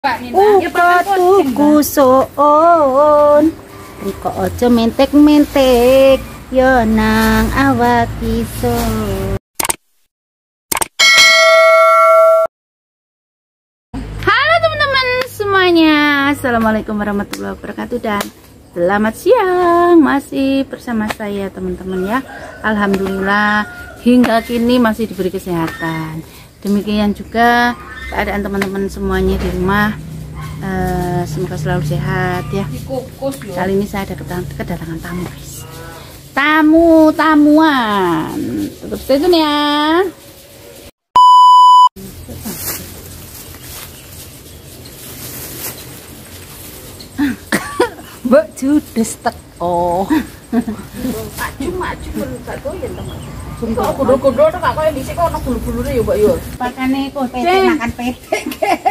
Uga tuku soon riko aja mentek-mentek ya nang awak iso. Halo teman-teman semuanya, assalamualaikum warahmatullahi wabarakatuh dan selamat siang. Masih bersama saya teman-teman ya. Alhamdulillah hingga kini masih diberi kesehatan. Demikian juga keadaan teman-teman semuanya di rumah, semoga selalu sehat ya. Kali ini saya ada kedatangan tamu guys, tamuan, tetap stay tune ya. Mbak judes teko. Maju gak doyan teman. Kok kudu-kudu tok kok dhisik kok ono bulu-bulune ya, Mbak yo. Pakane kucing makan pedek.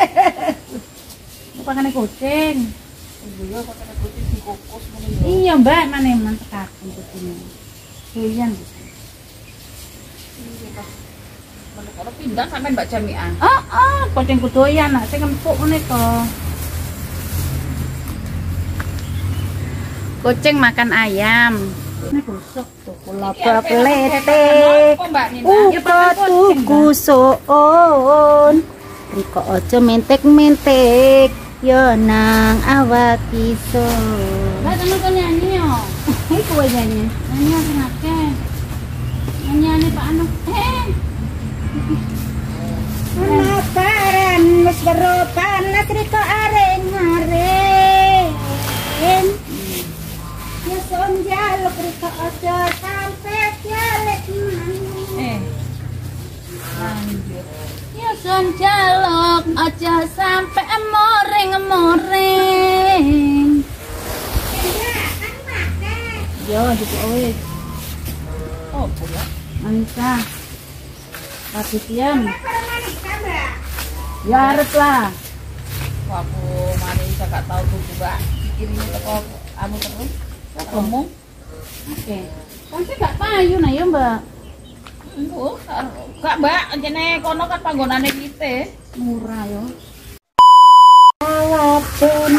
Pakane kucing. Iya, pakane kucing dikukus ngene yo. Iya, Mbak, maneman tekaken kucingnya. Doyan gitu. Iya, kalau pindah sampean Mbak Jamiah. Kucing kudoyan nak sing empuk ngene kok. Kucing makan ayam. Ini gosok tuh kulapa pletek. Uga tuku soon riko aja mentek-mentek ya nang awak iso. Lah temen nyanyi yo. Iku wae nyanyi. Nyanyi sing akeh. Nyanyi Pak Anu. Penasaran wis beropan riko areng-areng. Ya son jaluk riko aja sampai jalek lanjut. Ya son jaluk aja sampai moreng-moreng. Yo gitu wis. Oh, pula. Manisa. Tapi tiam. Ya harus lah. Aku Manisa gak tahu tuh Mbak. Bikinnya teko anu terus. Ngomong, oke. Sampai gak payu nah ya Mbak. Gak Mbak, jene kono kan panggonane kita. Murah yo. Walaupun.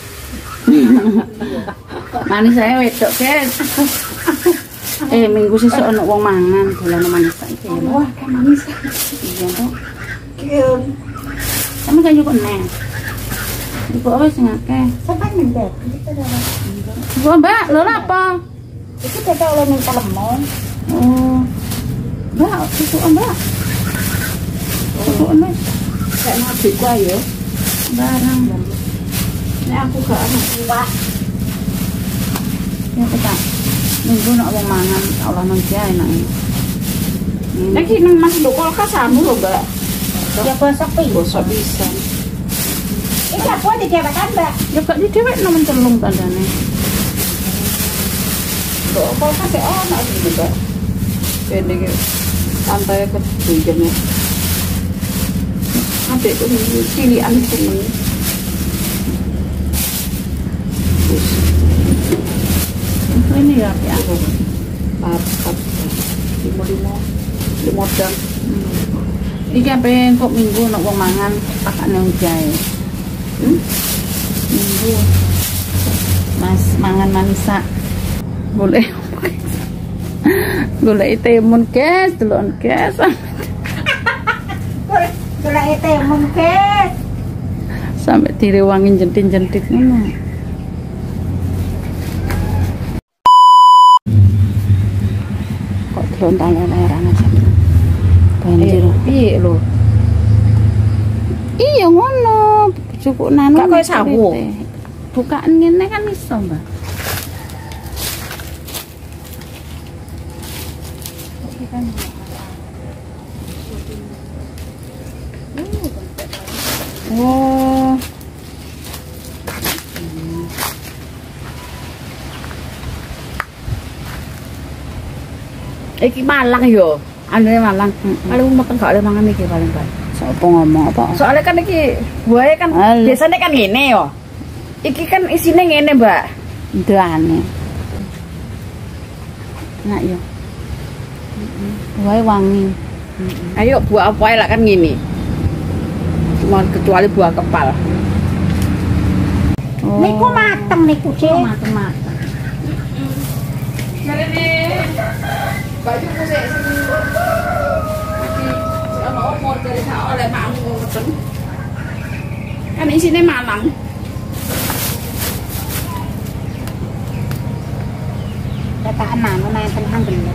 Manis saya wedok guys. Minggu sesuk ono wong mangan dolan manis iki ya. Wah, kan manis. Iya toh. Kieu. Sampe kan yo neng. Ibu wis ngakeh. Sampai ngendek. Gua Mbak, lo apa? Itu kita oleh minta lemon. Oh, Mbak, susu Mbak. Susu Mbak. Kayak nabi gua ya. Barang. Ini aku gak anak tua. Ya kita. Minggu nak wong mangan, Allah nang dia enak. Lagi nang masih do kulkas anu lho, Mbak. Ya gosok bisa. Iki apa didhewekan, Mbak? Ya gak didhewek nang mencelung tandane. Kok kulkas ya ono iki, Mbak. Kene iki santai keduyene. Adek kok cilian seneng. Ini ya aku. Papat. Limo dang. Iki ape kok minggu nek wong mangan pakane ujae. Minggu. Mas mangan manisa. Boleh. Golek timun guys, delon guys. Golek timun guys. Sampai direwangin jentit-jentit ngono. Kok delon tanya-tanya aja. Banjir piye lho? Iya ngono, cukup nanu. Kok koyo sawu. Bukaan ngene kan iso, Mbak. Oh. Iki Malang yo. Anune Malang. Paling meken gak oleh mangan iki paling bae. Sopo ngomong apa? Soalnya kan iki buaya kan biasanya kan ngene yo. Iki kan isine ngene, Mbak. Ndane. Nak yo. Buaya wangi. Ayo buah apa lah kan gini. Cuma kecuali buah kepal. Niku mateng niku Cek. Mateng. Ngene baju ku sik ono omor dari sak oleh makmu ngoten. Kan isine malang. Kata anak main tenang bener.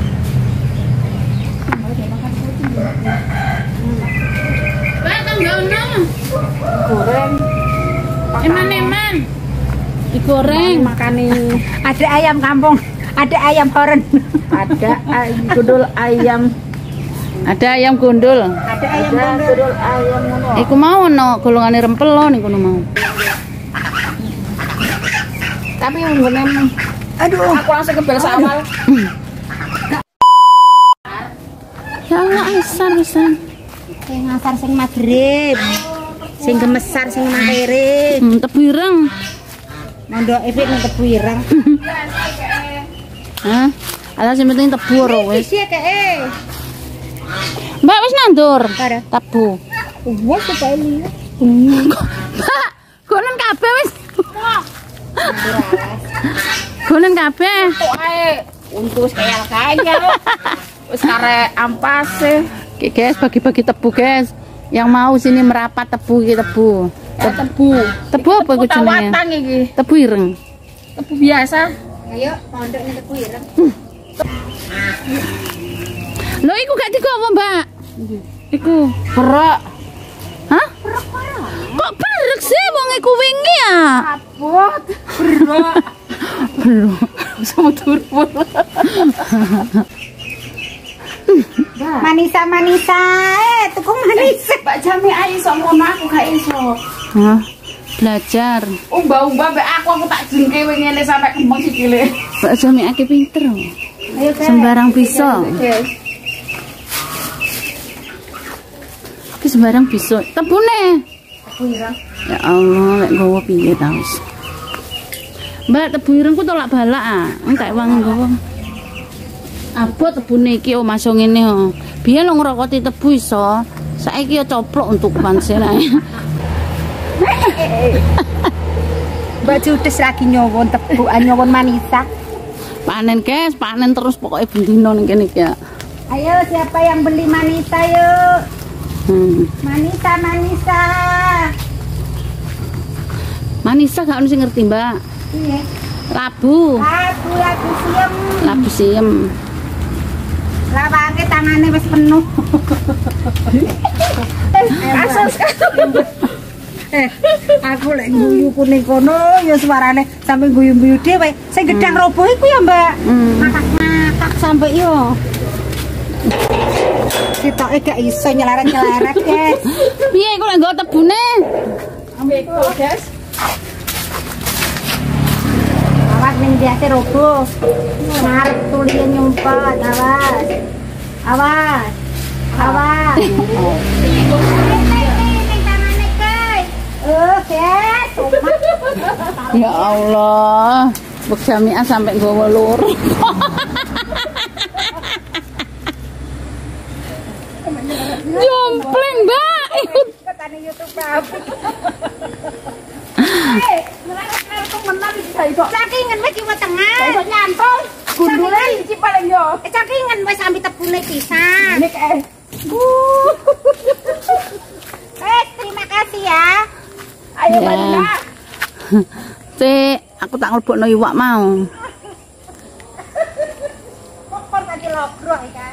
Pak tanggono. Goreng. Eman-eman. Digoreng makane ada ayam kampung, ada ayam horen. Ada gundul ayam. Ada ayam gundul. Ada ayam gundul ayam ngono. Iku mau no golongane rempel lo niku mau. Tapi nggone aduh, aku langsung kebel sawal. Ya Allah, isan. Sing ngasar sing magrib. Sing gemesar sing matere. Tebu ireng. Mondok efek nang tebu ireng. Hah? Ala sing penting tebu ora wis. Wis ya keke. Mbak wis nandur. Tebu. Wes kok liya. Mbak, gonen kabeh wis. Gonen kabeh. Kok ae untus kaya. Wis karek ampase. Oke guys, bagi-bagi tebu guys. Yang mau sini merapat tebu iki tebu. Tebu apa iku jenenge? Tebu ireng. Tebu biasa. Ayo mondok ning tebu ireng. Lho iku gak digowo, Mbak. Iku berak. Hah? Kok berak sih wong iku wingi ya? Abot, berak. Berak. Semutur. Manisa, tuku manis. Mbak Jami ae iso ngono aku gak iso. Hah? Belajar. Umba-umba mbak aku tak jengke ngene sampai kembang sikile. Mbak Jami akeh pinter. Ayo sembarang bisa. Ki sembarang bisa. Tebune. Tebu ireng. Ya Allah, lek nggowo piye ta wis. Mbak tebu ireng ku tolak balak ah. Entek wangi nggowo. Abot tebune iki oh masuk ngene oh. Biyen lo ngrokoti tebu iso. Saiki ya coplok untuk pansel ae. Mbak Judes lagi nyowon tebu, nyowon manisa. Panen guys, panen terus pokoknya bendino ning kene iki ya. Ayo siapa yang beli manisa yuk. Manisa. Manisa gak ono sing ngerti, Mbak. Iya. Labu siem. Labu siem. Lawange tangane wis penuh. Asal aku lek guyu kuning kono ya suarane sampe guyu-guyu dhewe. Sing gedang roboh iku ya, Mbak. Ngakak sampe yo. Sitoke gak iso nyelaret-nyelaret, guys. Piye kok lek nggo tebune? Ambek iku, guys. Awas ning biase roboh. Ngarep tulian nyumpet, awas. Ya Allah, Mbak Jamiah sampai nggawa loro. Jompleng, Mbak. Katane YouTube. Cakingan wis kiwa tengah. Iso nyantol. Gundule iki paling yo. Cakingan wis sampe tebune pisan. Nek terima kasih ya. Ayo Mbak. Cek, aku tak nglebokno iwak mau. Kokor tadi logrok ya.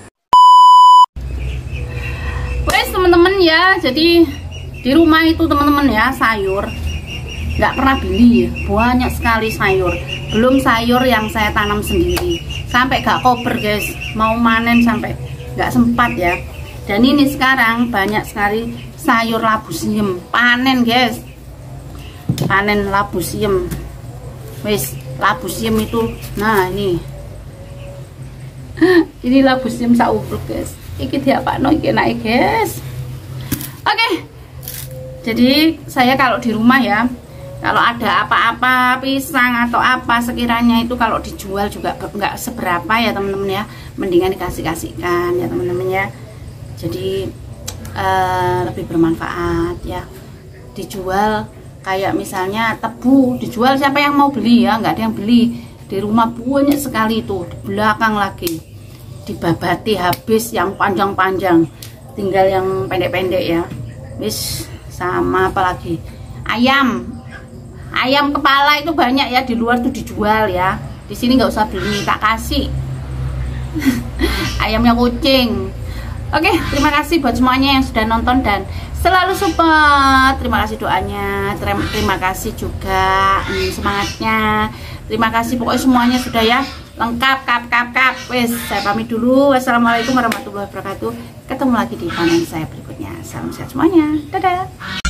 Wes teman-teman ya, jadi di rumah itu teman-teman ya sayur nggak pernah beli ya, banyak sekali sayur. Belum sayur yang saya tanam sendiri, sampai gak koper guys, mau manen sampai nggak sempat ya. Dan ini sekarang banyak sekali sayur labu siem, panen guys, panen labu siem. Wes labu siem itu, nah ini ini labu siem saubruk guys. Iki diapakno iki naik guys. Oke. Jadi saya kalau di rumah ya, kalau ada apa-apa pisang atau apa sekiranya itu kalau dijual juga nggak seberapa ya teman-teman ya, mendingan dikasih-kasihkan ya teman-teman ya. Jadi lebih bermanfaat ya, dijual kayak misalnya tebu dijual, siapa yang mau beli ya? Nggak ada yang beli. Di rumah banyak sekali itu, di belakang lagi dibabati habis yang panjang-panjang, tinggal yang pendek-pendek ya. Wis, sama apalagi ayam kepala itu banyak ya, di luar tuh dijual ya, di sini nggak usah beli, tak kasih. Ayamnya kucing. Oke, terima kasih buat semuanya yang sudah nonton dan selalu support. Terima kasih doanya, terima kasih juga semangatnya. Terima kasih pokoknya semuanya sudah ya lengkap kap. Wes, saya pamit dulu. Wassalamualaikum warahmatullahi wabarakatuh. Ketemu lagi di panen saya berikutnya. Salam sehat semuanya. Dadah.